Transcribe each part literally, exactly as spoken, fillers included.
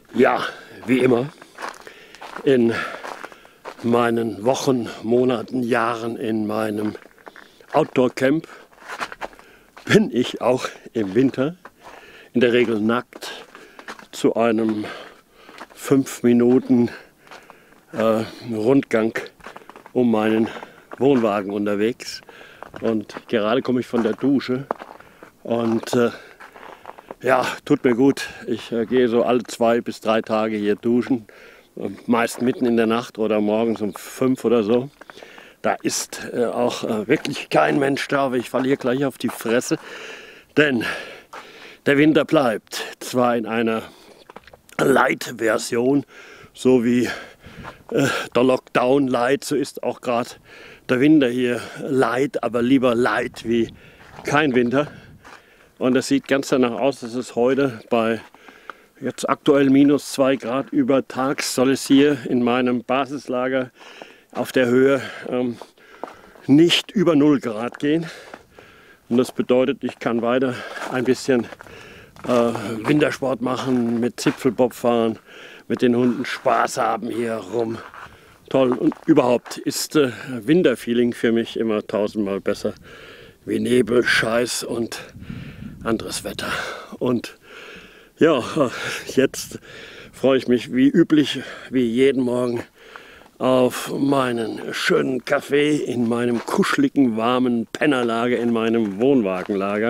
Ja, wie immer, in meinen Wochen, Monaten, Jahren in meinem Outdoor-Camp bin ich auch im Winter in der Regel nackt zu einem fünf Minuten äh, Rundgang um meinen Wohnwagen unterwegs. Und gerade komme ich von der Dusche und äh, ja, tut mir gut. Ich äh, gehe so alle zwei bis drei Tage hier duschen, äh, meist mitten in der Nacht oder morgens um fünf oder so. Da ist äh, auch äh, wirklich kein Mensch da, aber ich falle hier gleich auf die Fresse, denn der Winter bleibt. Zwar in einer Light-Version, so wie äh, der Lockdown Light, so ist auch gerade der Winter hier Light, aber lieber Light wie kein Winter. Und es sieht ganz danach aus, dass es heute bei jetzt aktuell minus zwei Grad über tags soll es hier in meinem Basislager auf der Höhe ähm, nicht über null Grad gehen. Und das bedeutet, ich kann weiter ein bisschen äh, Wintersport machen, mit Zipfelbob fahren, mit den Hunden Spaß haben hier rum. Toll, und überhaupt ist äh, Winterfeeling für mich immer tausendmal besser wie Nebel, Scheiß und anderes Wetter. Und ja, jetzt freue ich mich wie üblich, wie jeden Morgen, auf meinen schönen Kaffee in meinem kuscheligen, warmen Pennerlager, in meinem Wohnwagenlager.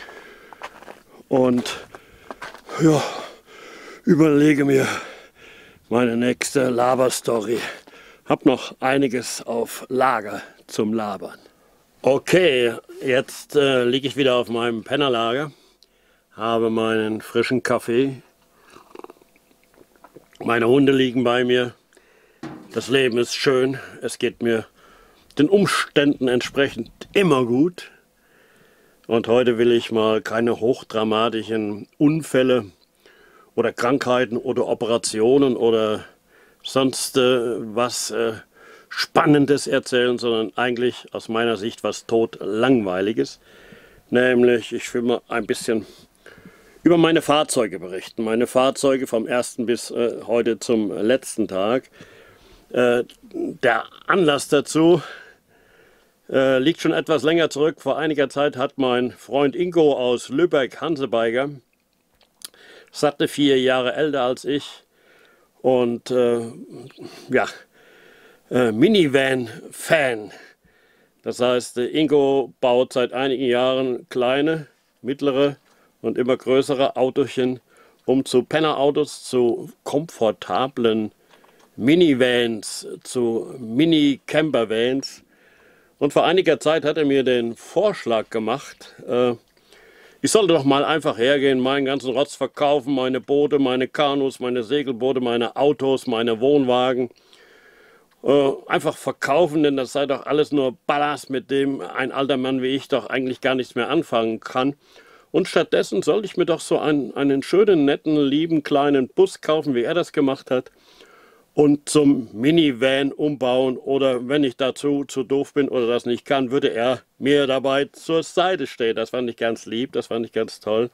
Und ja, überlege mir meine nächste Laberstory. Hab noch einiges auf Lager zum Labern. Okay, jetzt äh, liege ich wieder auf meinem Pennerlager, habe meinen frischen Kaffee, meine Hunde liegen bei mir, das Leben ist schön, es geht mir den Umständen entsprechend immer gut. Und heute will ich mal keine hochdramatischen Unfälle oder Krankheiten oder Operationen oder sonst äh, was äh, Spannendes erzählen, sondern eigentlich aus meiner Sicht was totlangweiliges. Nämlich, ich will mal ein bisschen über meine Fahrzeuge berichten. Meine Fahrzeuge vom ersten bis äh, heute zum letzten Tag. Äh, der Anlass dazu äh, liegt schon etwas länger zurück. Vor einiger Zeit hat mein Freund Ingo aus Lübeck, Hansebiker, satte vier Jahre älter als ich und äh, ja, Äh, Minivan-Fan. Das heißt, äh, Ingo baut seit einigen Jahren kleine, mittlere und immer größere Autochen um zu Pennerautos, zu komfortablen Minivans, zu Mini-Campervans. Und vor einiger Zeit hat er mir den Vorschlag gemacht, äh, ich sollte doch mal einfach hergehen, meinen ganzen Rotz verkaufen, meine Boote, meine Kanus, meine Segelboote, meine Autos, meine Wohnwagen. Einfach verkaufen, denn das sei doch alles nur Ballast, mit dem ein alter Mann wie ich doch eigentlich gar nichts mehr anfangen kann. Und stattdessen sollte ich mir doch so einen, einen schönen, netten, lieben, kleinen Bus kaufen, wie er das gemacht hat, und zum Minivan umbauen. Oder wenn ich dazu zu doof bin oder das nicht kann, würde er mir dabei zur Seite stehen. Das fand ich ganz lieb, das fand ich ganz toll.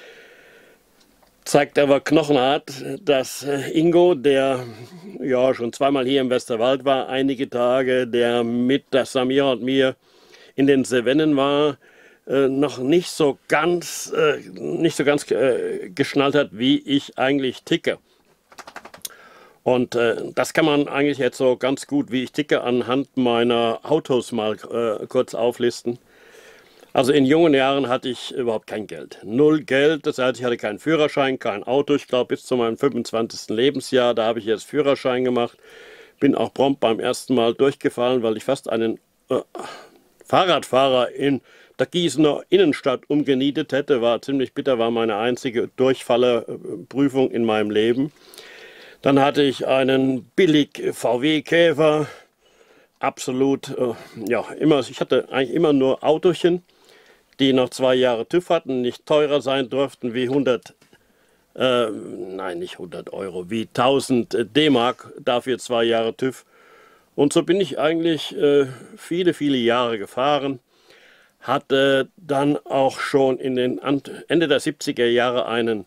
Zeigt aber knochenhart, dass Ingo, der ja schon zweimal hier im Westerwald war, einige Tage, der mit der Samira und mir in den Cevennen war, äh, noch nicht so ganz, äh, nicht so ganz äh, geschnallt hat, wie ich eigentlich ticke. Und äh, das kann man eigentlich jetzt so ganz gut, wie ich ticke, anhand meiner Autos mal äh, kurz auflisten. Also in jungen Jahren hatte ich überhaupt kein Geld. Null Geld, das heißt, ich hatte keinen Führerschein, kein Auto. Ich glaube, bis zu meinem fünfundzwanzigsten Lebensjahr, da habe ich jetzt Führerschein gemacht. Bin auch prompt beim ersten Mal durchgefallen, weil ich fast einen äh, Fahrradfahrer in der Gießener Innenstadt umgenietet hätte. War ziemlich bitter, war meine einzige Durchfallerprüfung in meinem Leben. Dann hatte ich einen billig V W Käfer. Absolut, äh, ja, immer, ich hatte eigentlich immer nur Autochen, die noch zwei Jahre TÜV hatten, nicht teurer sein durften wie hundert, äh, nein, nicht hundert Euro, wie tausend D-Mark, dafür zwei Jahre TÜV. Und so bin ich eigentlich äh, viele, viele Jahre gefahren, hatte dann auch schon in den Ende der siebziger Jahre einen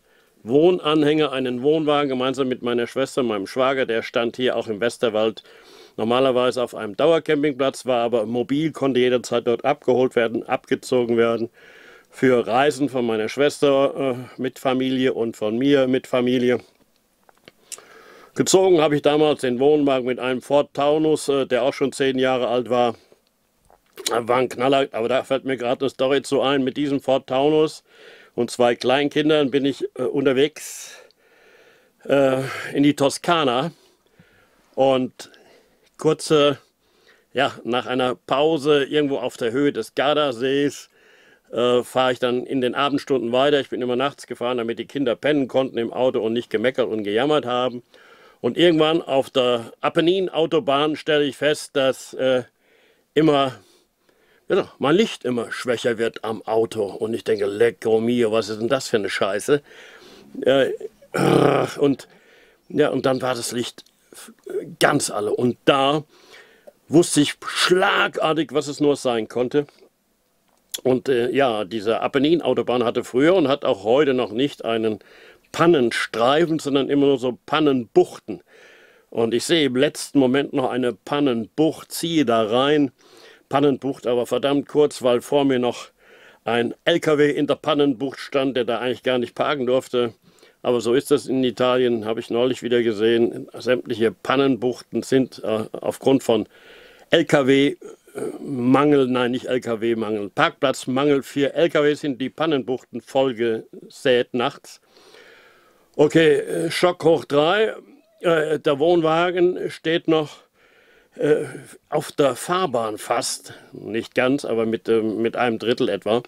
Wohnanhänger, einen Wohnwagen gemeinsam mit meiner Schwester, meinem Schwager, der stand hier auch im Westerwald normalerweise auf einem Dauercampingplatz, war aber mobil, konnte jederzeit dort abgeholt werden, abgezogen werden für Reisen von meiner Schwester äh, mit Familie und von mir mit Familie. Gezogen habe ich damals den Wohnwagen mit einem Ford Taunus, äh, der auch schon zehn Jahre alt war. War ein Knaller, aber da fällt mir gerade eine Story zu ein. Mit diesem Ford Taunus und zwei Kleinkindern bin ich äh, unterwegs äh, in die Toskana und kurze, ja, nach einer Pause irgendwo auf der Höhe des Gardasees äh, fahre ich dann in den Abendstunden weiter. Ich bin immer nachts gefahren, damit die Kinder pennen konnten im Auto und nicht gemeckert und gejammert haben. Und irgendwann auf der Apennin-Autobahn stelle ich fest, dass äh, immer, ja, mein Licht immer schwächer wird am Auto. Und ich denke, lecco mio, was ist denn das für eine Scheiße? Äh, und, ja, und dann war das Licht ganz alle. Und da wusste ich schlagartig, was es nur sein konnte. Und äh, ja, diese Apennin-Autobahn hatte früher und hat auch heute noch nicht einen Pannenstreifen, sondern immer nur so Pannenbuchten. Und ich sehe im letzten Moment noch eine Pannenbucht, ziehe da rein. Pannenbucht aber verdammt kurz, weil vor mir noch ein L K W in der Pannenbucht stand, der da eigentlich gar nicht parken durfte. Aber so ist das in Italien, habe ich neulich wieder gesehen. Sämtliche Pannenbuchten sind äh, aufgrund von L K W-Mangel, nein, nicht L K W-Mangel, Parkplatzmangel für L K W sind die Pannenbuchten vollgesät nachts. Okay, äh, Schock hoch drei. Äh, der Wohnwagen steht noch äh, auf der Fahrbahn fast, nicht ganz, aber mit, äh, mit einem Drittel etwa.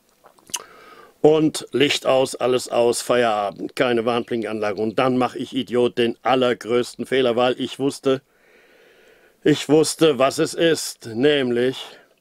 Und Licht aus, alles aus, Feierabend, keine Warnblinkanlage. Und dann mache ich, Idiot, den allergrößten Fehler, weil ich wusste, ich wusste, was es ist. Nämlich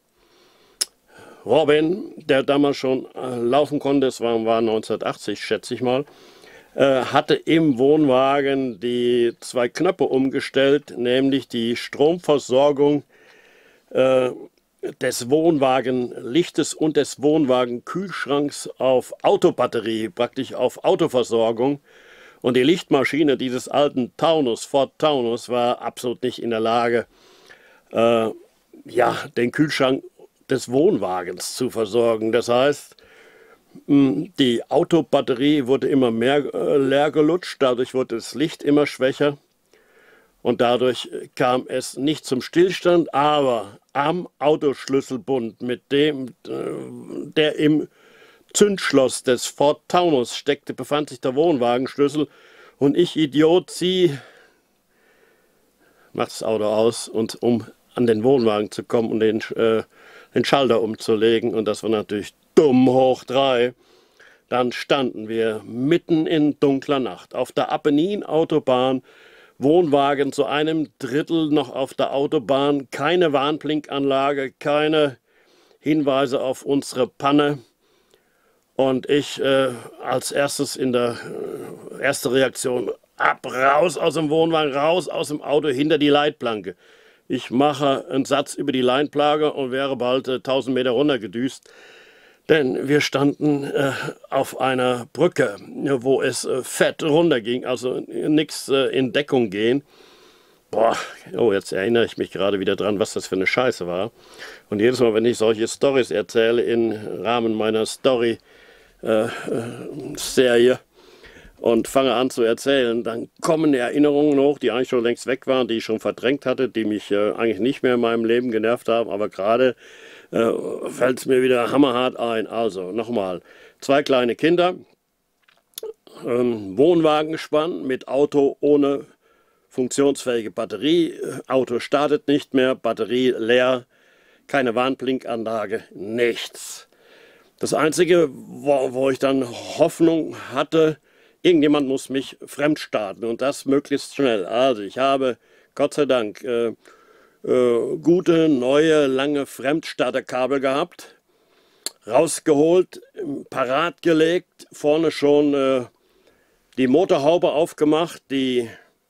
Robin, der damals schon äh, laufen konnte, es war, war neunzehnhundertachtzig, schätze ich mal, äh, hatte im Wohnwagen die zwei Knöpfe umgestellt, nämlich die Stromversorgung äh, des Wohnwagenlichtes und des Wohnwagenkühlschranks auf Autobatterie, praktisch auf Autoversorgung. Und die Lichtmaschine dieses alten Taunus, Ford Taunus, war absolut nicht in der Lage, äh, ja, den Kühlschrank des Wohnwagens zu versorgen. Das heißt, die Autobatterie wurde immer mehr äh, leer gelutscht, dadurch wurde das Licht immer schwächer. Und dadurch kam es nicht zum Stillstand, aber am Autoschlüsselbund, mit dem, der im Zündschloss des Ford Taunus steckte, befand sich der Wohnwagenschlüssel. Und ich, Idiot, zieh, mach das Auto aus, und um an den Wohnwagen zu kommen und den, äh, den Schalter umzulegen. Und das war natürlich dumm hoch drei. Dann standen wir mitten in dunkler Nacht auf der Apennin-Autobahn, Wohnwagen zu einem Drittel noch auf der Autobahn, keine Warnblinkanlage, keine Hinweise auf unsere Panne. Und ich äh, als erstes in der äh, erste Reaktion, ab, raus aus dem Wohnwagen, raus aus dem Auto, hinter die Leitplanke. Ich mache einen Satz über die Leitplanke und wäre bald äh, tausend Meter runtergedüst. Denn wir standen äh, auf einer Brücke, wo es äh, fett runterging, also nichts äh, in Deckung gehen. Boah, oh, jetzt erinnere ich mich gerade wieder dran, was das für eine Scheiße war. Und jedes Mal, wenn ich solche Storys erzähle im Rahmen meiner Story-Serie äh, und fange an zu erzählen, dann kommen Erinnerungen hoch, die eigentlich schon längst weg waren, die ich schon verdrängt hatte, die mich äh, eigentlich nicht mehr in meinem Leben genervt haben, aber gerade äh, fällt es mir wieder hammerhart ein. Also nochmal, zwei kleine Kinder, ähm, Wohnwagengespann mit Auto ohne funktionsfähige Batterie, Auto startet nicht mehr, Batterie leer, keine Warnblinkanlage, nichts. Das Einzige, wo, wo ich dann Hoffnung hatte, irgendjemand muss mich fremdstarten und das möglichst schnell. Also ich habe Gott sei Dank äh, äh, gute, neue, lange Fremdstarterkabel gehabt, rausgeholt, parat gelegt, vorne schon äh, die Motorhaube aufgemacht, die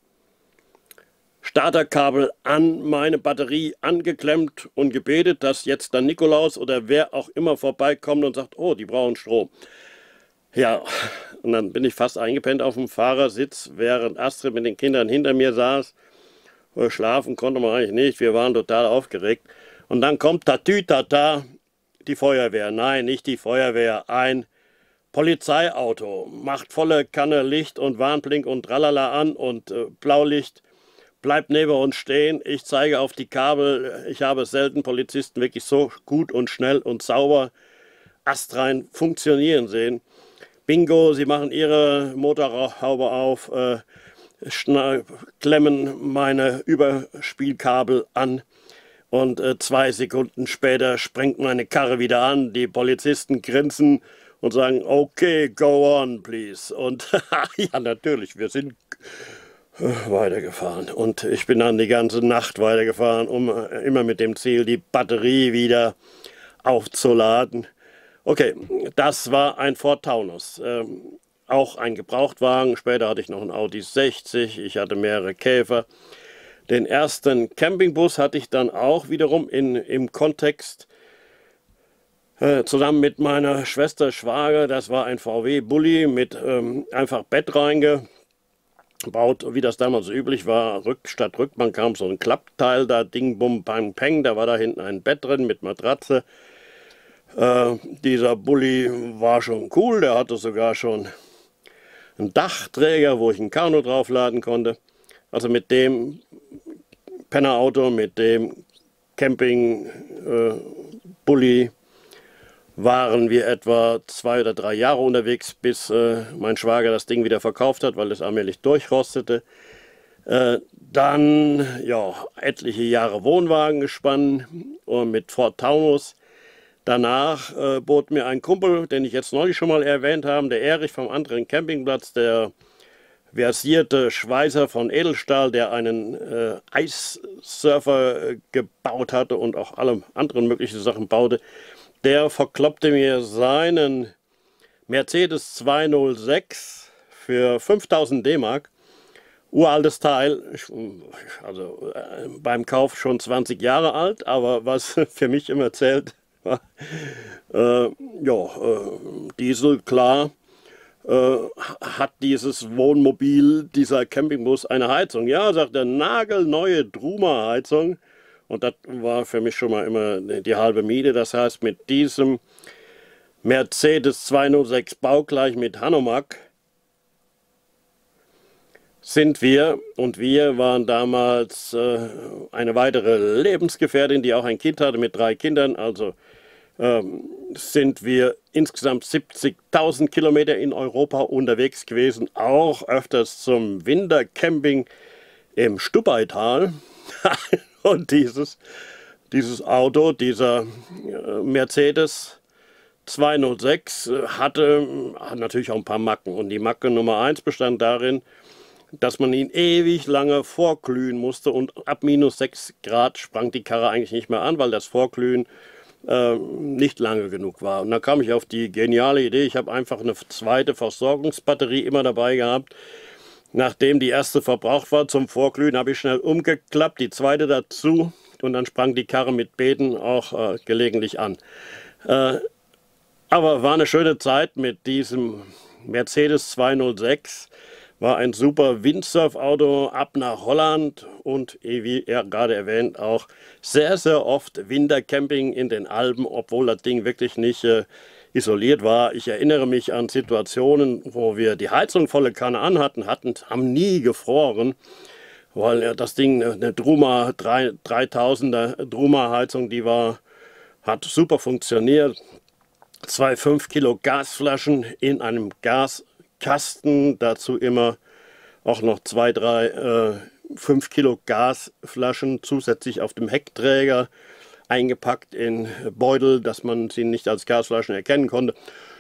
Starterkabel an meine Batterie angeklemmt und gebetet, dass jetzt der Nikolaus oder wer auch immer vorbeikommt und sagt, oh, die brauchen Strom. Ja, und dann bin ich fast eingepennt auf dem Fahrersitz, während Astrid mit den Kindern hinter mir saß. Schlafen konnte man eigentlich nicht, wir waren total aufgeregt. Und dann kommt Tatütata, die Feuerwehr. Nein, nicht die Feuerwehr, ein Polizeiauto. Macht volle Kanne Licht und Warnblink und Tralala an und äh, Blaulicht. Bleibt neben uns stehen. Ich zeige auf die Kabel. Ich habe selten Polizisten wirklich so gut und schnell und sauber astrein funktionieren sehen. Bingo, sie machen ihre Motorhaube auf, äh, klemmen meine Überspielkabel an und äh, zwei Sekunden später springt meine Karre wieder an. Die Polizisten grinsen und sagen, okay, go on, please. Und ja, natürlich, wir sind weitergefahren. Und ich bin dann die ganze Nacht weitergefahren, um äh, immer mit dem Ziel, die Batterie wieder aufzuladen. Okay, das war ein Ford Taunus. Ähm, auch ein Gebrauchtwagen. Später hatte ich noch einen Audi sechzig. Ich hatte mehrere Käfer. Den ersten Campingbus hatte ich dann auch wiederum in, im Kontext äh, zusammen mit meiner Schwester Schwager. Das war ein V W Bulli mit ähm, einfach Bett reingebaut, wie das damals üblich war. Rück, statt Rückbank kam so ein Klappteil da, Ding, Bum, Bang, Peng. Da war da hinten ein Bett drin mit Matratze. Äh, dieser Bulli war schon cool. Der hatte sogar schon einen Dachträger, wo ich ein Kanu draufladen konnte. Also mit dem Pennerauto, mit dem Camping-Bulli äh, waren wir etwa zwei oder drei Jahre unterwegs, bis äh, mein Schwager das Ding wieder verkauft hat, weil es allmählich durchrostete. Äh, dann ja, etliche Jahre Wohnwagen gespannt und mit Ford Taunus. Danach äh, bot mir ein Kumpel, den ich jetzt neulich schon mal erwähnt habe, der Erich vom anderen Campingplatz, der versierte Schweißer von Edelstahl, der einen äh, Eissurfer äh, gebaut hatte und auch alle anderen möglichen Sachen baute, der verkloppte mir seinen Mercedes zweihundertsechs für fünftausend D-Mark. Uraltes Teil, also äh, beim Kauf schon zwanzig Jahre alt, aber was für mich immer zählt, war, äh, ja, äh, Diesel, klar. Äh, hat dieses Wohnmobil, dieser Campingbus eine Heizung? Ja, sagt er, nagelneue Druma-Heizung. Und das war für mich schon mal immer die halbe Miete. Das heißt, mit diesem Mercedes zweihundertsechs baugleich mit Hanomag sind wir, und wir waren damals äh, eine weitere Lebensgefährtin, die auch ein Kind hatte mit drei Kindern, also ähm, sind wir insgesamt siebzigtausend Kilometer in Europa unterwegs gewesen, auch öfters zum Wintercamping im Stubaital. Und dieses, dieses Auto, dieser äh, Mercedes zweihundertsechs hatte, hat natürlich auch ein paar Macken. Und die Macke Nummer eins bestand darin, dass man ihn ewig lange vorglühen musste und ab minus sechs Grad sprang die Karre eigentlich nicht mehr an, weil das Vorglühen äh, nicht lange genug war. Und dann kam ich auf die geniale Idee, ich habe einfach eine zweite Versorgungsbatterie immer dabei gehabt. Nachdem die erste verbraucht war zum Vorglühen, habe ich schnell umgeklappt, die zweite dazu und dann sprang die Karre mit Beten auch äh, gelegentlich an. Äh, aber war eine schöne Zeit mit diesem Mercedes zweihundertsechs. War ein super Windsurf-Auto ab nach Holland und, wie er gerade erwähnt, auch sehr, sehr oft Wintercamping in den Alpen, obwohl das Ding wirklich nicht äh, isoliert war. Ich erinnere mich an Situationen, wo wir die Heizung volle Kanne an hatten, hatten haben nie gefroren, weil äh, das Ding, eine Druma dreitausender Druma-Heizung, die war, hat super funktioniert. Zwei fünf Kilo Gasflaschen in einem Gas Kasten, dazu immer auch noch zwei, drei, äh, fünf Kilo Gasflaschen zusätzlich auf dem Heckträger eingepackt in Beutel, dass man sie nicht als Gasflaschen erkennen konnte.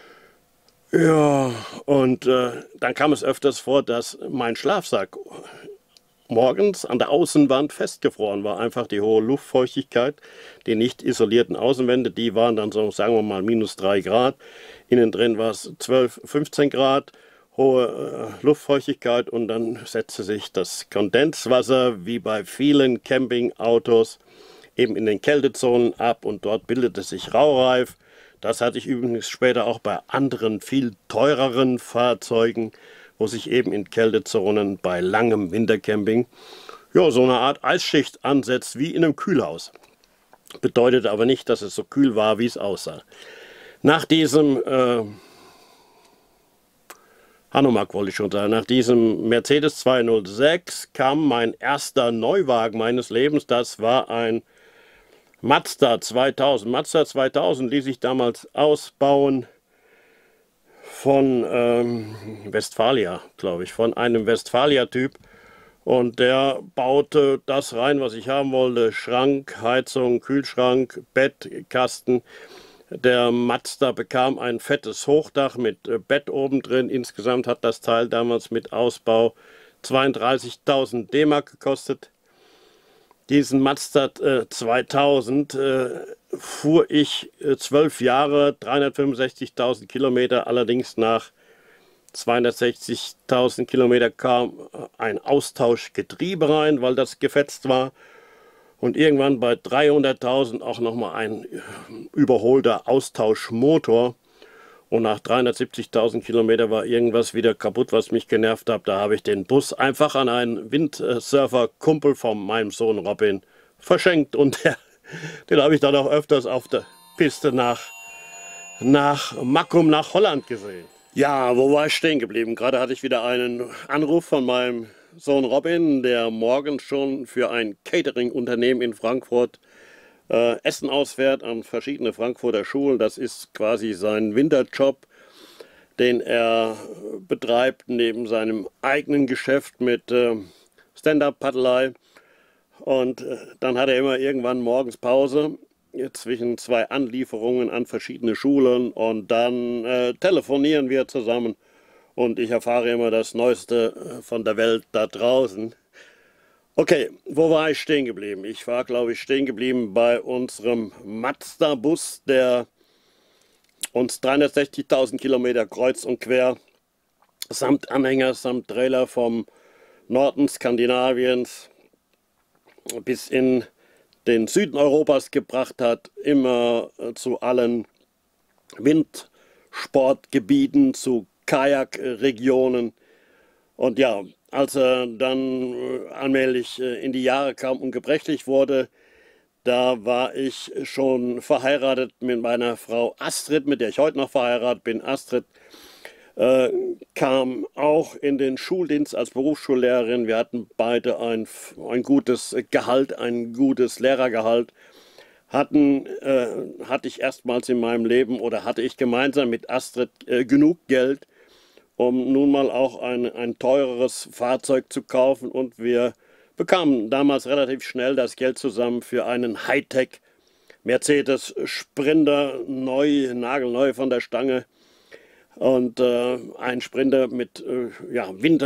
Ja, und äh, dann kam es öfters vor, dass mein Schlafsack morgens an der Außenwand festgefroren war. Einfach die hohe Luftfeuchtigkeit, die nicht isolierten Außenwände, die waren dann so, sagen wir mal, minus drei Grad. Innen drin war es zwölf, fünfzehn Grad. Hohe äh, Luftfeuchtigkeit und dann setzte sich das Kondenswasser wie bei vielen Campingautos eben in den Kältezonen ab und dort bildete sich Raureif. Das hatte ich übrigens später auch bei anderen, viel teureren Fahrzeugen, wo sich eben in Kältezonen bei langem Wintercamping ja, so eine Art Eisschicht ansetzt wie in einem Kühlhaus. Bedeutet aber nicht, dass es so kühl war, wie es aussah. Nach diesem äh, Hanomag wollte ich schon sagen, nach diesem Mercedes zweihundertsechs kam mein erster Neuwagen meines Lebens. Das war ein Mazda zweitausend. Mazda zweitausend ließ sich damals ausbauen von ähm, Westfalia, glaube ich, von einem Westfalia-Typ. Und der baute das rein, was ich haben wollte: Schrank, Heizung, Kühlschrank, Bett, Kasten. Der Mazda bekam ein fettes Hochdach mit äh, Bett oben drin. Insgesamt hat das Teil damals mit Ausbau zweiunddreißigtausend D-Mark gekostet. Diesen Mazda äh, zweitausend äh, fuhr ich äh, zwölf Jahre, dreihundertfünfundsechzigtausend Kilometer. Allerdings nach zweihundertsechzigtausend Kilometer kam ein Austauschgetriebe rein, weil das gefetzt war. Und irgendwann bei dreihunderttausend auch nochmal ein überholter Austauschmotor. Und nach dreihundertsiebzigtausend Kilometer war irgendwas wieder kaputt, was mich genervt hat. Da habe ich den Bus einfach an einen Windsurfer-Kumpel von meinem Sohn Robin verschenkt. Und der, den habe ich dann auch öfters auf der Piste nach, nach Makkum, nach Holland gesehen. Ja, wo war ich stehen geblieben? Gerade hatte ich wieder einen Anruf von meinem Sohn Robin, der morgen schon für ein Catering-Unternehmen in Frankfurt äh, Essen ausfährt an verschiedene Frankfurter Schulen. Das ist quasi sein Winterjob, den er betreibt neben seinem eigenen Geschäft mit äh, Stand-Up-Paddelei. Und äh, dann hat er immer irgendwann morgens Pause zwischen zwei Anlieferungen an verschiedene Schulen, und dann äh, telefonieren wir zusammen. Und ich erfahre immer das Neueste von der Welt da draußen. Okay, wo war ich stehen geblieben? Ich war, glaube ich, stehen geblieben bei unserem Mazda-Bus, der uns dreihundertsechzigtausend Kilometer kreuz und quer samt Anhänger, samt Trailer vom Norden Skandinaviens bis in den Süden Europas gebracht hat, immer zu allen Windsportgebieten, zu Kajakregionen. Und ja, als er dann allmählich in die Jahre kam und gebrechlich wurde, da war ich schon verheiratet mit meiner Frau Astrid, mit der ich heute noch verheiratet bin. Astrid äh, kam auch in den Schuldienst als Berufsschullehrerin. Wir hatten beide ein, ein gutes Gehalt, ein gutes Lehrergehalt. Hatten, äh, hatte ich erstmals in meinem Leben, oder hatte ich gemeinsam mit Astrid äh, genug Geld, um nun mal auch ein, ein teureres Fahrzeug zu kaufen. Und wir bekamen damals relativ schnell das Geld zusammen für einen Hightech Mercedes Sprinter, neu, nagelneu von der Stange. Und äh, ein Sprinter mit äh, ja,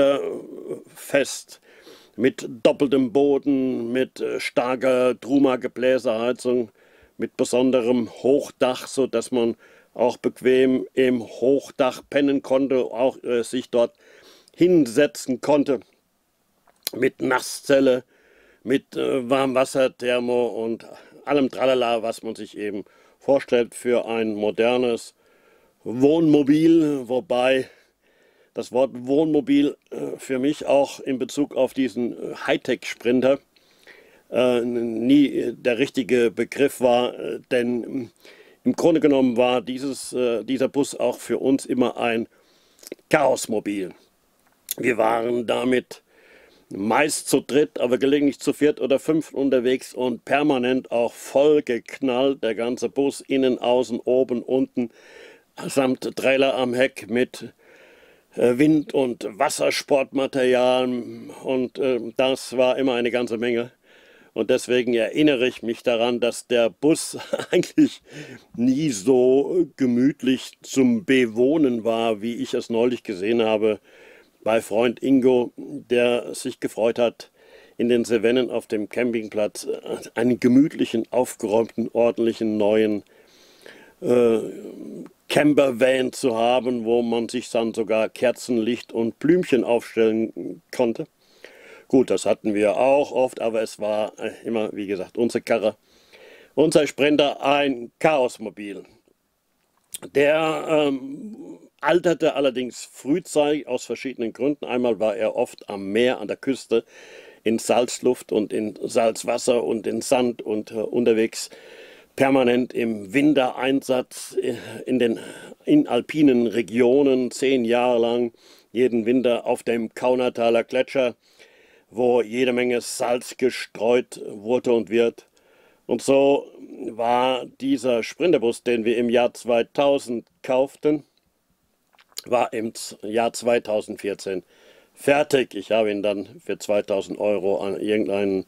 winterfest, mit doppeltem Boden, mit äh, starker Truma-Gebläseheizung, mit besonderem Hochdach, so dass man auch bequem im Hochdach pennen konnte, auch äh, sich dort hinsetzen konnte, mit Nasszelle, mit äh, Warmwasserthermo und allem Tralala, was man sich eben vorstellt für ein modernes Wohnmobil, wobei das Wort Wohnmobil äh, für mich auch in Bezug auf diesen Hightech-Sprinter äh, nie der richtige Begriff war, äh, denn im Grunde genommen war dieses, äh, dieser Bus auch für uns immer ein Chaosmobil. Wir waren damit meist zu dritt, aber gelegentlich zu viert oder fünf unterwegs und permanent auch voll geknallt, der ganze Bus, innen, außen, oben, unten, samt Trailer am Heck mit äh, Wind- und Wassersportmaterial, und äh, das war immer eine ganze Menge. Und deswegen erinnere ich mich daran, dass der Bus eigentlich nie so gemütlich zum Bewohnen war, wie ich es neulich gesehen habe bei Freund Ingo, der sich gefreut hat, in den Cevennen auf dem Campingplatz einen gemütlichen, aufgeräumten, ordentlichen, neuen äh, Campervan zu haben, wo man sich dann sogar Kerzenlicht und Blümchen aufstellen konnte. Gut, das hatten wir auch oft, aber es war immer, wie gesagt, unsere Karre, unser Sprinter, ein Chaosmobil. Der ähm, alterte allerdings frühzeitig aus verschiedenen Gründen. Einmal war er oft am Meer, an der Küste, in Salzluft und in Salzwasser und in Sand und äh, unterwegs permanent im Wintereinsatz in den in alpinen Regionen, zehn Jahre lang, jeden Winter auf dem Kaunertaler Gletscher, wo jede Menge Salz gestreut wurde und wird. Und so war dieser Sprinterbus, den wir im Jahr zweitausend kauften, war im Jahr zweitausendvierzehn fertig. Ich habe ihn dann für zweitausend Euro an irgendeinen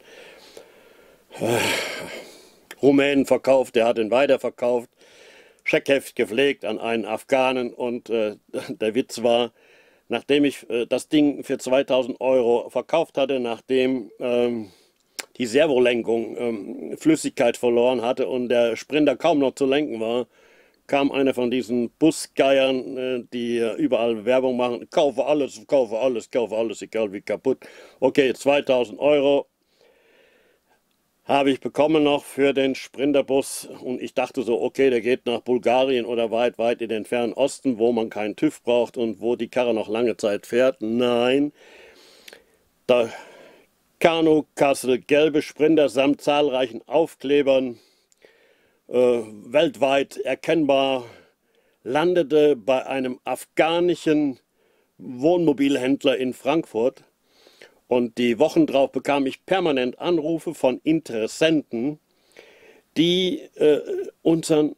äh, Rumänen verkauft, der hat ihn weiterverkauft, Scheckheft gepflegt an einen Afghanen und äh, der Witz war, nachdem ich äh, das Ding für zweitausend Euro verkauft hatte, nachdem ähm, die Servolenkung ähm, Flüssigkeit verloren hatte und der Sprinter kaum noch zu lenken war, kam einer von diesen Busgeiern, äh, die äh, überall Werbung machen, kaufe alles, kaufe alles, kaufe alles, egal wie kaputt. Okay, zweitausend Euro habe ich bekommen noch für den Sprinterbus und ich dachte so, okay, der geht nach Bulgarien oder weit, weit in den fernen Osten, wo man keinen TÜV braucht und wo die Karre noch lange Zeit fährt. Nein, der Kanu Kassel gelbe Sprinter samt zahlreichen Aufklebern, äh, weltweit erkennbar, landete bei einem afghanischen Wohnmobilhändler in Frankfurt. Und die Wochen drauf bekam ich permanent Anrufe von Interessenten, die äh, unseren,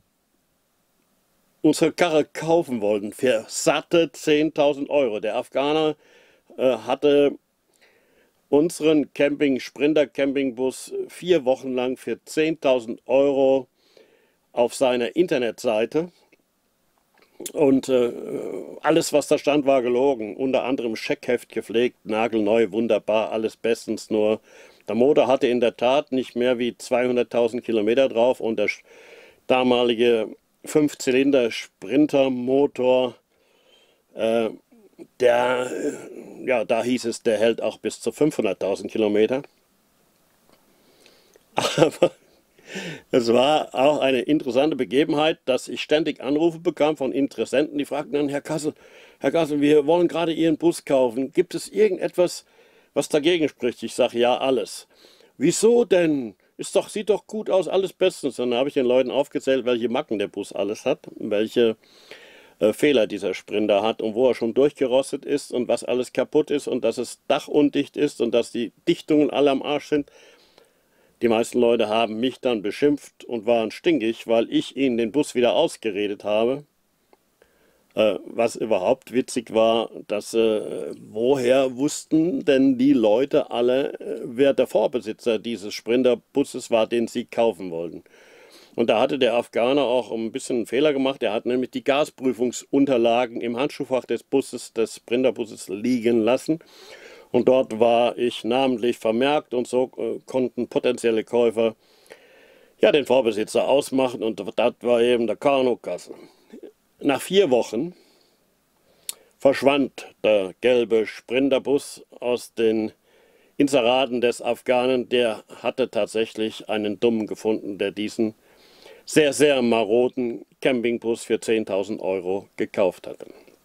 unsere Karre kaufen wollten für satte zehntausend Euro. Der Afghaner äh, hatte unseren Camping, Sprinter Campingbus vier Wochen lang für zehntausend Euro auf seiner Internetseite. Und äh, alles, was da stand, war gelogen. Unter anderem Scheckheft gepflegt, nagelneu, wunderbar, alles bestens. Nur der Motor hatte in der Tat nicht mehr wie zweihunderttausend Kilometer drauf und der damalige fünf Zylinder Sprinter-Motor, äh, der, ja, da hieß es, der hält auch bis zu fünfhunderttausend Kilometer. Aber es war auch eine interessante Begebenheit, dass ich ständig Anrufe bekam von Interessenten, die fragten dann, Herr Kassel, Herr Kassel, wir wollen gerade Ihren Bus kaufen. Gibt es irgendetwas, was dagegen spricht? Ich sage, ja, alles. Wieso denn? Ist doch, sieht doch gut aus, alles bestens. Und dann habe ich den Leuten aufgezählt, welche Macken der Bus alles hat, welche äh, Fehler dieser Sprinter hat und wo er schon durchgerostet ist und was alles kaputt ist und dass es dachundicht ist und dass die Dichtungen alle am Arsch sind. Die meisten Leute haben mich dann beschimpft und waren stinkig, weil ich ihnen den Bus wieder ausgeredet habe. Äh, was überhaupt witzig war, dass äh, woher wussten denn die Leute alle, äh, wer der Vorbesitzer dieses Sprinterbusses war, den sie kaufen wollten. Und da hatte der Afghaner auch ein bisschen einen Fehler gemacht. Er hat nämlich die Gasprüfungsunterlagen im Handschuhfach des Busses, des Sprinterbusses liegen lassen. Und dort war ich namentlich vermerkt und so äh, konnten potenzielle Käufer ja den Vorbesitzer ausmachen und das war eben der Kanu Kassel. Nach vier Wochen verschwand der gelbe Sprinterbus aus den Inseraten des Afghanen. Der hatte tatsächlich einen Dummen gefunden, der diesen sehr, sehr maroden Campingbus für zehntausend Euro gekauft hatte.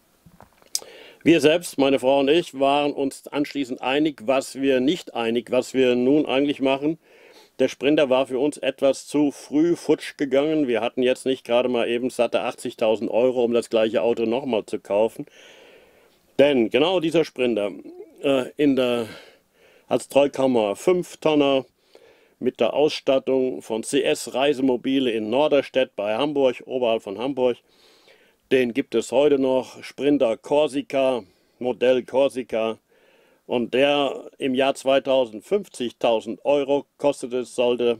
Wir selbst, meine Frau und ich, waren uns anschließend einig, was wir nicht einig, was wir nun eigentlich machen. Der Sprinter war für uns etwas zu früh futsch gegangen. Wir hatten jetzt nicht gerade mal eben satte achtzigtausend Euro, um das gleiche Auto nochmal zu kaufen. Denn genau dieser Sprinter äh, in der, als Treukammer fünf Tonner mit der Ausstattung von C S Reisemobile in Norderstedt bei Hamburg, oberhalb von Hamburg, den gibt es heute noch, Sprinter Corsica, Modell Corsica. Und der im Jahr zweitausend fünfzigtausend Euro kostete, sollte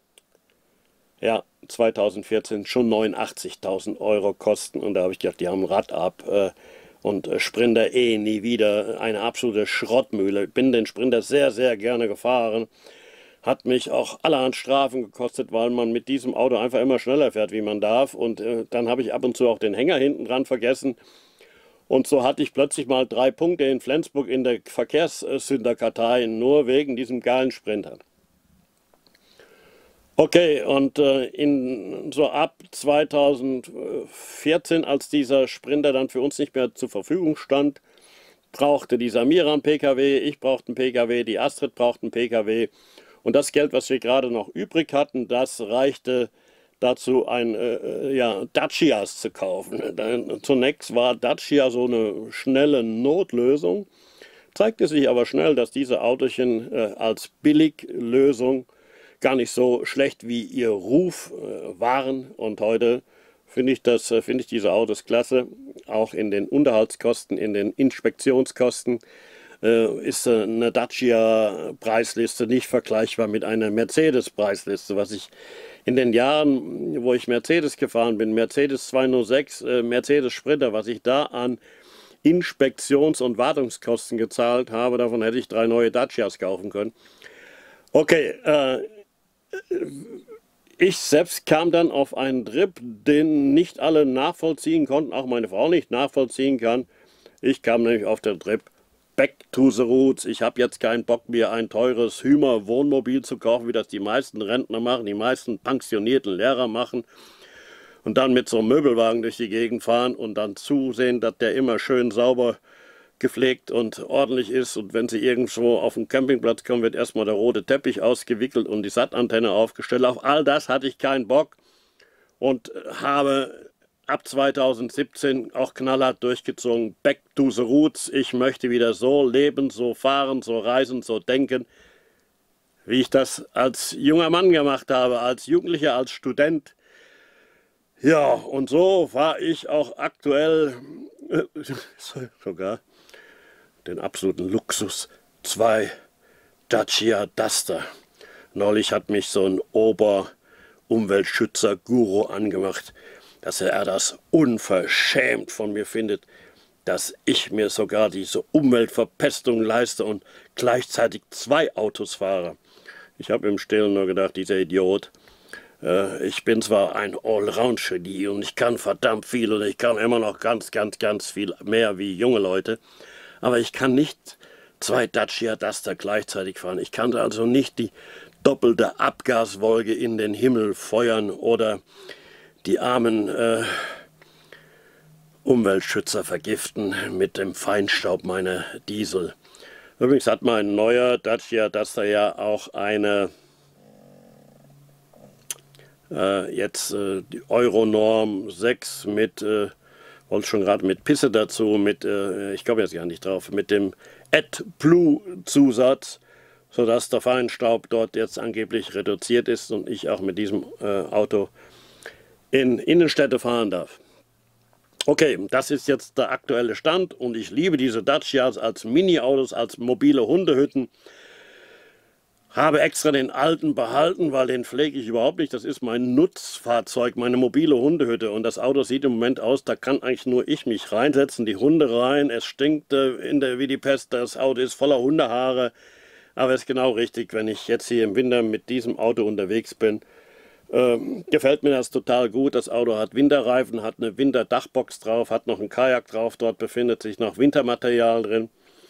ja zweitausendvierzehn schon neunundachtzigtausend Euro kosten. Und da habe ich gedacht, die haben ein Rad ab äh, und äh, Sprinter eh nie wieder. Eine absolute Schrottmühle. Ich bin den Sprinter sehr, sehr gerne gefahren. Hat mich auch allerhand Strafen gekostet, weil man mit diesem Auto einfach immer schneller fährt, wie man darf. Und äh, dann habe ich ab und zu auch den Hänger hinten dran vergessen. Und so hatte ich plötzlich mal drei Punkte in Flensburg in der Verkehrssünderkartei, nur wegen diesem geilen Sprinter. Okay, und äh, in, so ab zweitausendvierzehn, als dieser Sprinter dann für uns nicht mehr zur Verfügung stand, brauchte dieser Miran P K W, ich brauchte einen P K W, die Astrid brauchte einen P K W. Und das Geld, was wir gerade noch übrig hatten, das reichte dazu, ein äh, ja, Dacias zu kaufen. Dann, zunächst war Dacia so eine schnelle Notlösung, zeigte sich aber schnell, dass diese Autochen äh, als Billiglösung gar nicht so schlecht wie ihr Ruf äh, waren. Und heute finde ich, das, äh, finde ich diese Autos klasse. Auch in den Unterhaltskosten, in den Inspektionskosten äh, ist äh, eine Dacia-Preisliste nicht vergleichbar mit einer Mercedes-Preisliste. Was ich in den Jahren, wo ich Mercedes gefahren bin, Mercedes zweihundertsechs, äh, Mercedes Sprinter, was ich da an Inspektions- und Wartungskosten gezahlt habe, davon hätte ich drei neue Dacias kaufen können. Okay, äh, ich selbst kam dann auf einen Trip, den nicht alle nachvollziehen konnten, auch meine Frau nicht nachvollziehen kann. Ich kam nämlich auf den Trip Back to the Roots. Ich habe jetzt keinen Bock, mir ein teures Hymer-Wohnmobil zu kaufen, wie das die meisten Rentner machen, die meisten pensionierten Lehrer machen. Und dann mit so einem Möbelwagen durch die Gegend fahren und dann zusehen, dass der immer schön sauber gepflegt und ordentlich ist. Und wenn Sie irgendwo auf den Campingplatz kommen, wird erstmal der rote Teppich ausgewickelt und die Sattantenne aufgestellt. Auf all das hatte ich keinen Bock und habe ab zweitausendsiebzehn auch knallhart durchgezogen. Back to the Roots. Ich möchte wieder so leben, so fahren, so reisen, so denken, wie ich das als junger Mann gemacht habe, als Jugendlicher, als Student. Ja, und so fahre ich auch aktuell äh, sogar den absoluten Luxus. Zwei Dacia Duster. Neulich hat mich so ein Ober-Umweltschützer-Guru angemacht, dass er das unverschämt von mir findet, dass ich mir sogar diese Umweltverpestung leiste und gleichzeitig zwei Autos fahre. Ich habe im Stillen nur gedacht, dieser Idiot. Äh, ich bin zwar ein Allround-Genie und ich kann verdammt viel und ich kann immer noch ganz, ganz, ganz viel mehr wie junge Leute, aber ich kann nicht zwei Dacia Duster gleichzeitig fahren. Ich kann also nicht die doppelte Abgaswolke in den Himmel feuern oder die armen äh, Umweltschützer vergiften mit dem Feinstaub meiner Diesel. Übrigens hat mein neuer Dacia Duster ja auch eine äh, jetzt äh, die Euronorm sechs mit, äh, wollte schon gerade mit Pisse dazu, mit, äh, ich komme jetzt gar nicht drauf, mit dem AdBlue-Zusatz, sodass der Feinstaub dort jetzt angeblich reduziert ist und ich auch mit diesem äh, Auto in Innenstädte fahren darf. Okay, das ist jetzt der aktuelle Stand und ich liebe diese Dacias als Mini-Autos, als mobile Hundehütten. Habe extra den alten behalten, weil den pflege ich überhaupt nicht. Das ist mein Nutzfahrzeug, meine mobile Hundehütte. Und das Auto sieht im Moment aus, da kann eigentlich nur ich mich reinsetzen, die Hunde rein. Es stinkt äh, in der, wie die Pest, das Auto ist voller Hundehaare. Aber es ist genau richtig, wenn ich jetzt hier im Winter mit diesem Auto unterwegs bin. Ähm, gefällt mir das total gut. Das Auto hat Winterreifen, hat eine Winterdachbox drauf, hat noch ein Kajak drauf. Dort befindet sich noch Wintermaterial drin.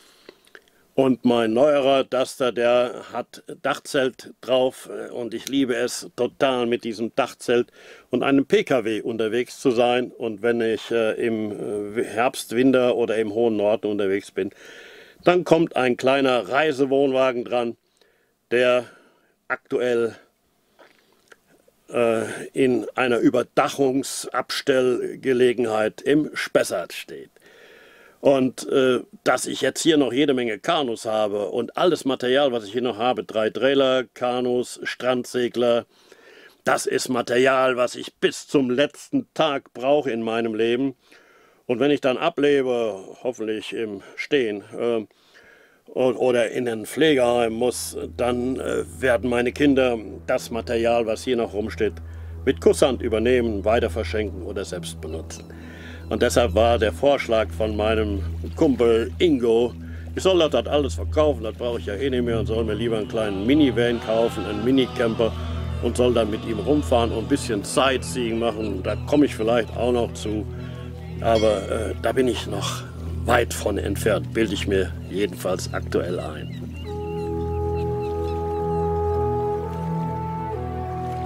Und mein neuerer Duster, der hat Dachzelt drauf und ich liebe es total mit diesem Dachzelt und einem P K W unterwegs zu sein. Und wenn ich äh, im Herbst, Winter oder im hohen Norden unterwegs bin, dann kommt ein kleiner Reisewohnwagen dran, der aktuell äh, in einer Überdachungsabstellgelegenheit im Spessart steht. Und äh, dass ich jetzt hier noch jede Menge Kanus habe und alles Material, was ich hier noch habe, drei Trailer, Kanus, Strandsegler, das ist Material, was ich bis zum letzten Tag brauche in meinem Leben. Und wenn ich dann ablebe, hoffentlich im Stehen äh, oder in ein Pflegeheim muss, dann äh, werden meine Kinder das Material, was hier noch rumsteht, mit Kusshand übernehmen, weiter verschenken oder selbst benutzen. Und deshalb war der Vorschlag von meinem Kumpel Ingo, ich soll das dort alles verkaufen, das brauche ich ja eh nicht mehr und soll mir lieber einen kleinen Minivan kaufen, einen Minicamper und soll dann mit ihm rumfahren und ein bisschen Sightseeing machen. Da komme ich vielleicht auch noch zu, aber äh, da bin ich noch weit von entfernt, bilde ich mir jedenfalls aktuell ein.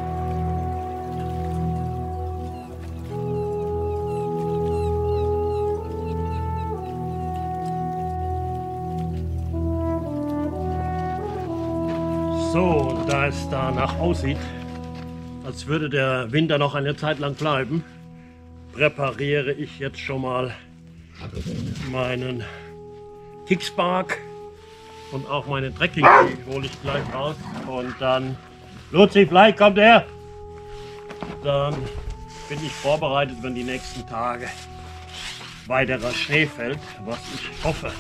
So, und da es danach aussieht, als würde der Winter noch eine Zeit lang bleiben, präpariere ich jetzt schon mal meinen Kickspark und auch meine Trekking hole ich gleich raus. Und dann, Luzi, vielleicht kommt er. Dann bin ich vorbereitet, wenn die nächsten Tage weiterer Schnee fällt, was ich hoffe.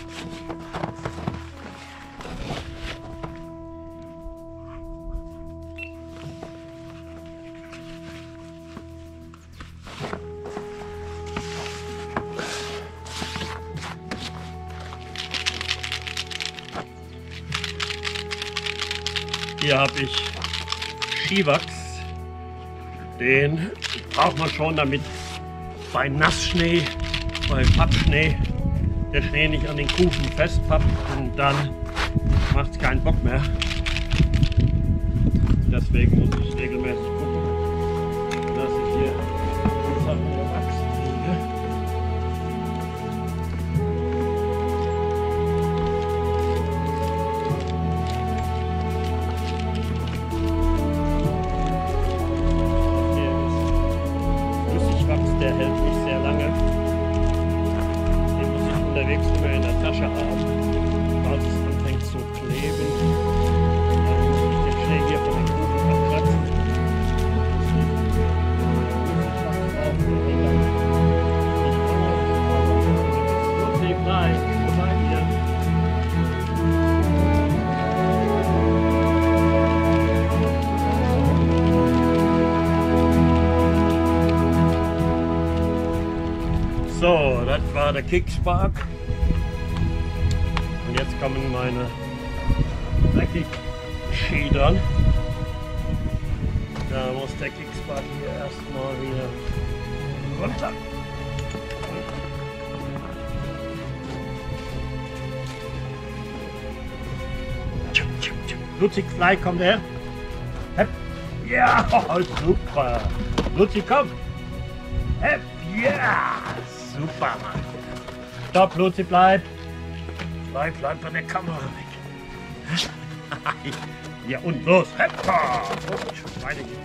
Hier habe ich Skiwachs. Den braucht man schon, damit bei Nassschnee, bei Pappschnee, der Schnee nicht an den Kufen festpappt und dann macht es keinen Bock mehr. Deswegen muss ich regelmäßig gucken, dass ich hier Sachen Wachs kriege. Der hält nicht sehr lange. Den muss ich unterwegs immer in der Tasche haben. Falls es anfängt zu kleben, dann muss ich den Schnee hier von den Kuchen abkratzen. Bleib, bleib hier. So, das war der Kickspark. Und jetzt kommen meine Trekking-Ski dran. Da muss der Kickspark hier erstmal wieder runter. Luzi, gleich kommt er. Ja, oh, super. Luzi, komm. Ja. Super, Mann. Stopp, Luzi, bleib. Bleib, bleib von der Kamera weg. Ja, und los. Heppa. Und weiter geht's.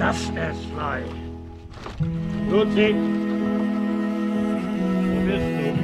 Das Essfly. Luzi, wo bist du?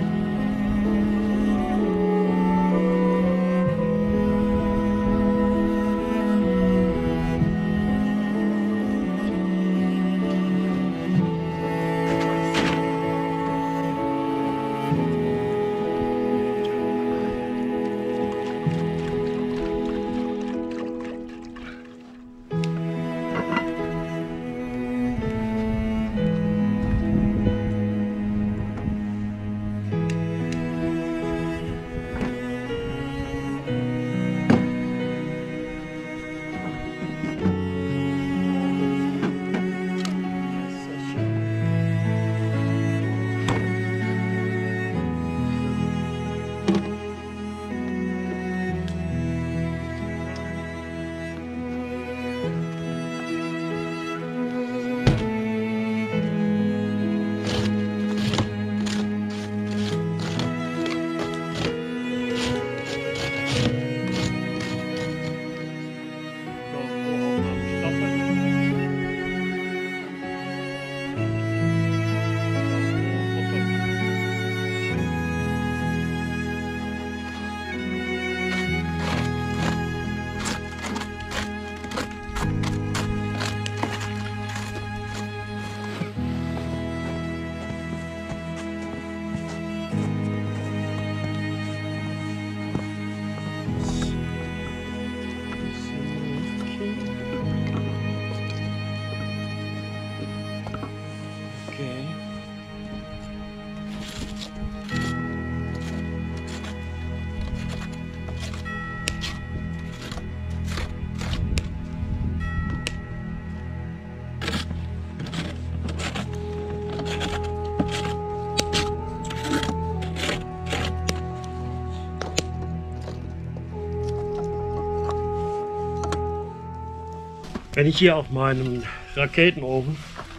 Wenn ich hier auf meinem Raketenofen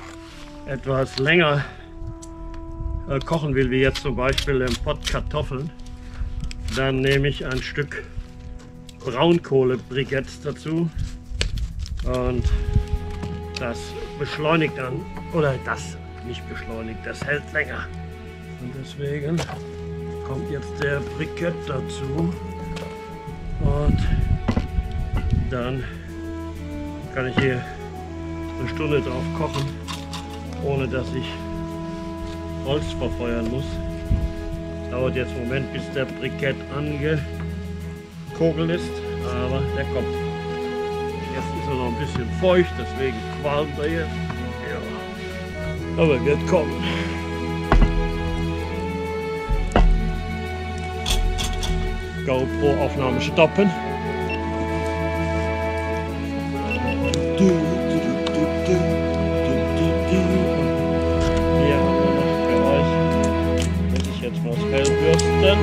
etwas länger äh, kochen will, wie jetzt zum Beispiel im Pott Kartoffeln, dann nehme ich ein Stück Braunkohle-Briketts dazu und das beschleunigt dann, oder das nicht beschleunigt, das hält länger. Und deswegen kommt jetzt der Brikett dazu und dann kann ich hier eine Stunde drauf kochen, ohne dass ich Holz verfeuern muss. Dauert jetzt einen Moment, bis der Brikett angekokelt ist, aber der kommt. Jetzt ist er noch ein bisschen feucht, deswegen qualmt er jetzt. Ja. Aber er wird kommen. GoPro-Aufnahme stoppen. Hier haben wir noch für euch. Muss ich jetzt was hellbürsten.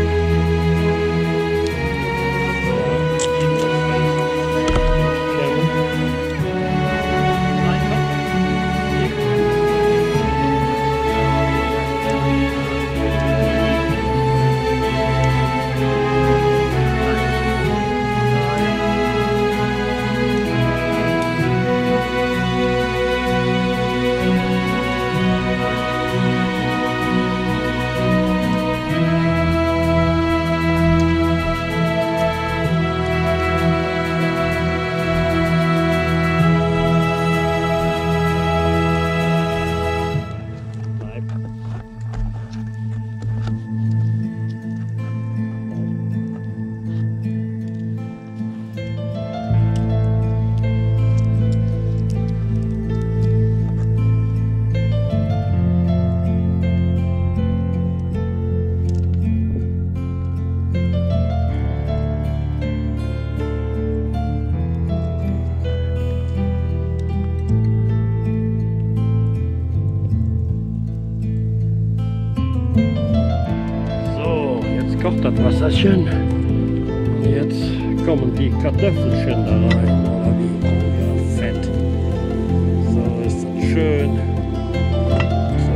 Kocht das Wasserchen und jetzt kommen die Kartoffelchen da rein, oder wie? Oh ja, fett. So ist das schön. So.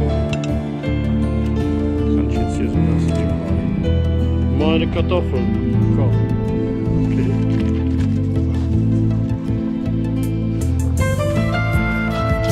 Kann ich jetzt hier so lassen. Meine Kartoffeln. Komm. Okay.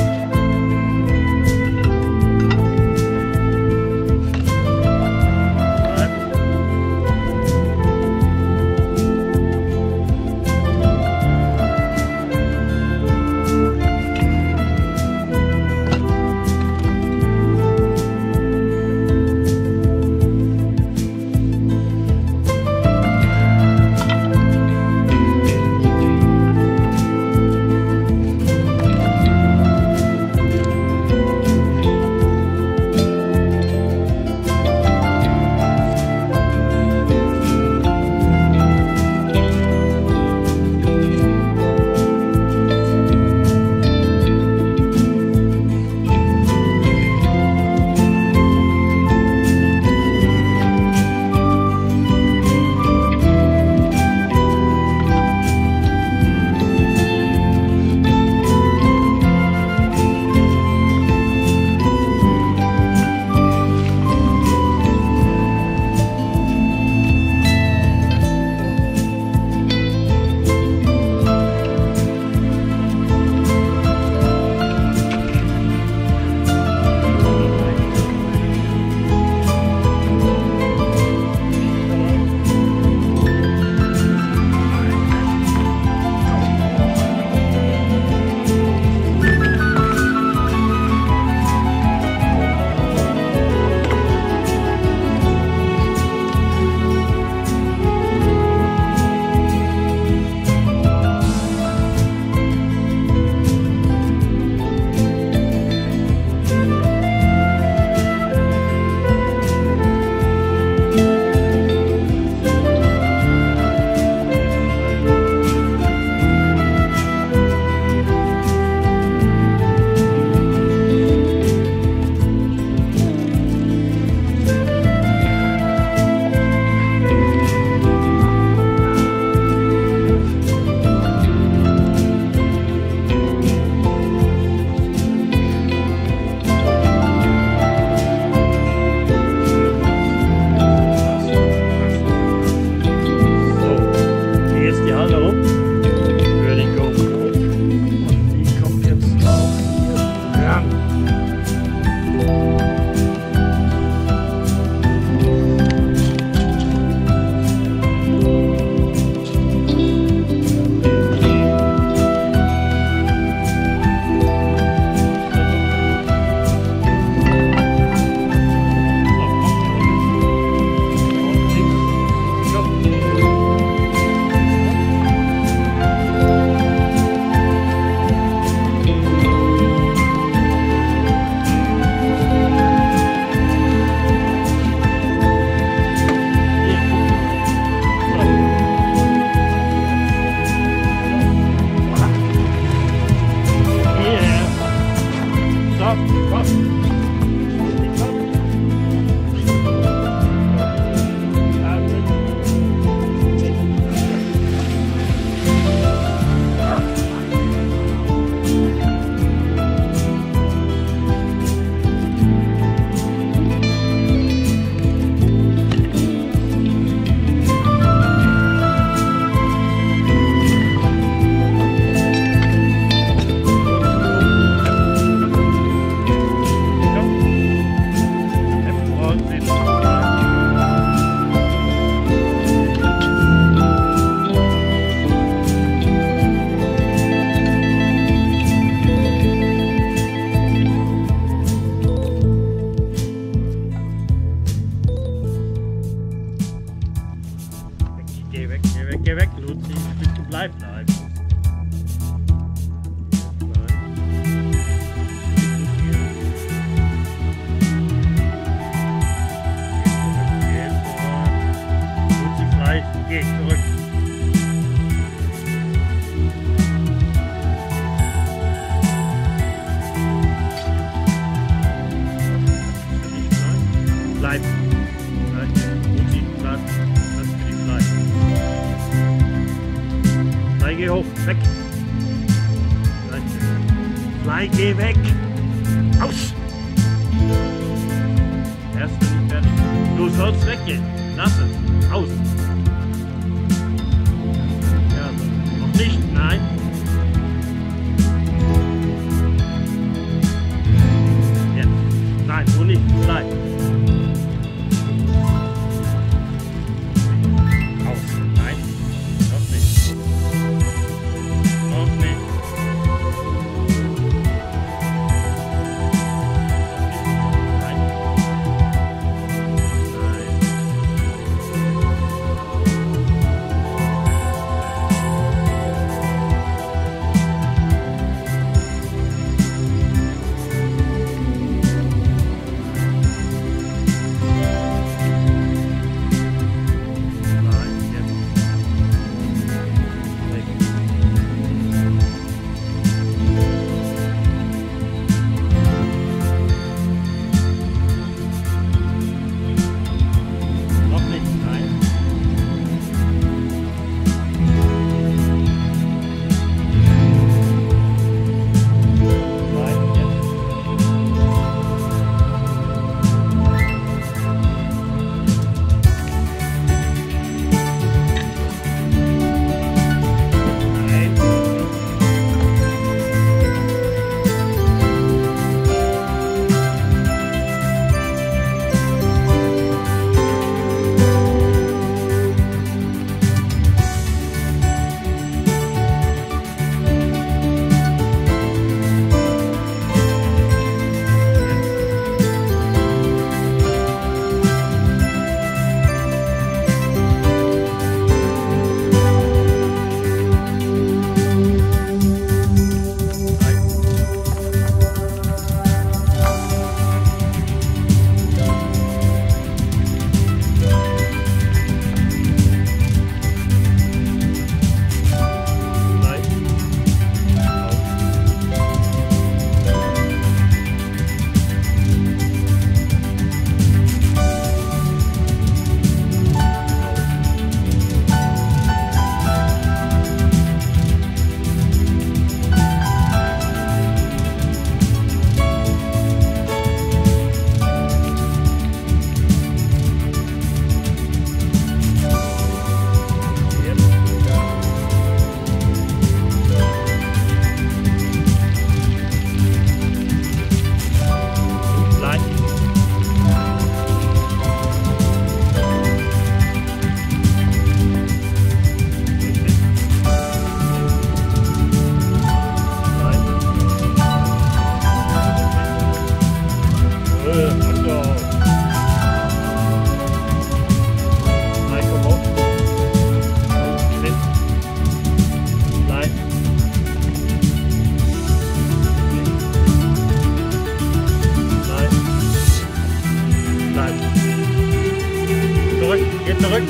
Geh zurück. Bleib. Bleib. Mutti, bleib. Lass dich bleiben. Fly, geh hoch. Weg. Fly, geh weg. Aus. Erst nicht fertig. Du sollst weggehen. Lass es. Aus. Nicht, nein. Jetzt. Nein, so nicht. Bleib. Aus. Nein. Noch nicht. Noch nicht. Nein. zurück.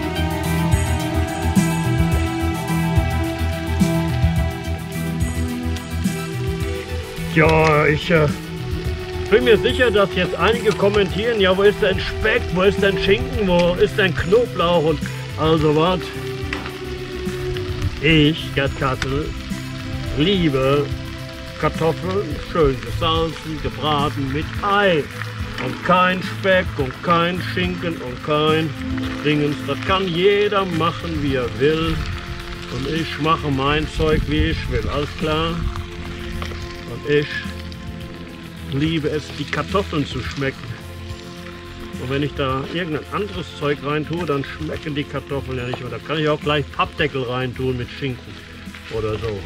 Ja, ich äh, bin mir sicher, dass jetzt einige kommentieren, ja, wo ist denn Speck, wo ist denn Schinken, wo ist denn Knoblauch und also was. Ich, Gerd Kassel, liebe Kartoffeln, schön gesalzen, gebraten mit Ei. Und kein Speck und kein Schinken und kein Dingens. Das kann jeder machen, wie er will. Und ich mache mein Zeug, wie ich will. Alles klar? Und ich liebe es, die Kartoffeln zu schmecken. Und wenn ich da irgendein anderes Zeug rein tue, dann schmecken die Kartoffeln ja nicht. Und da kann ich auch gleich Pappdeckel rein tun mit Schinken oder so.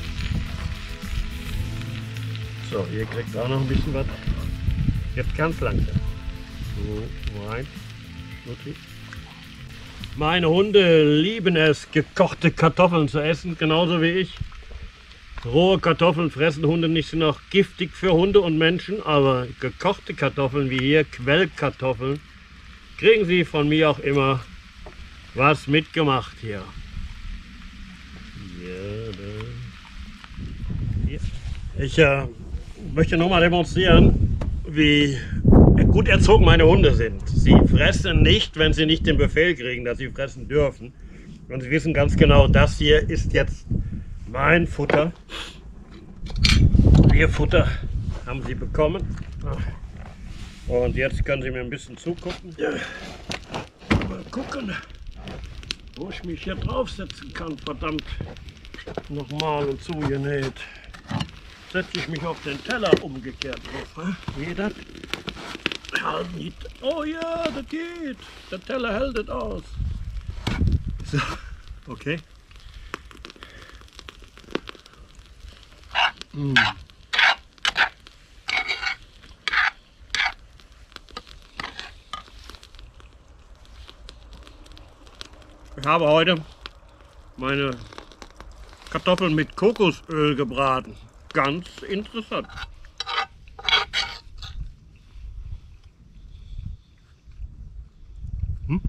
So, ihr kriegt auch noch ein bisschen was. Jetzt ganz langsam. So, rein. Wirklich. Meine Hunde lieben es, gekochte Kartoffeln zu essen, genauso wie ich. Rohe Kartoffeln fressen Hunde nicht, sind auch giftig für Hunde und Menschen, aber gekochte Kartoffeln wie hier, Quellkartoffeln, kriegen sie von mir auch immer was mitgemacht hier. Ja, da. Hier. Ich äh, möchte nur mal demonstrieren, wie gut erzogen meine Hunde sind. Sie fressen nicht, wenn sie nicht den Befehl kriegen, dass sie fressen dürfen. Und sie wissen ganz genau, das hier ist jetzt mein Futter. Ihr Futter haben sie bekommen. Und jetzt können sie mir ein bisschen zugucken. Ja. Mal gucken, wo ich mich hier draufsetzen kann. Verdammt, nochmal und zugenäht. Setze ich mich auf den Teller umgekehrt drauf. Geht das? Oh ja, das geht. Der Teller hält es aus. So, okay. Mm. Ich habe heute meine Kartoffeln mit Kokosöl gebraten. Ganz interessant. Hm?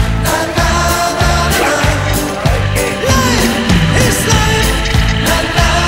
Life is life.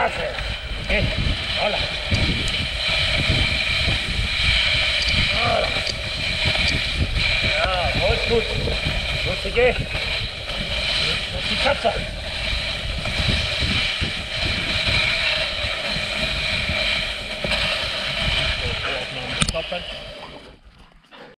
Hase. Geh. Holla. Holla. Ja, gut, gut. Gut, geh. Das ist die Katze.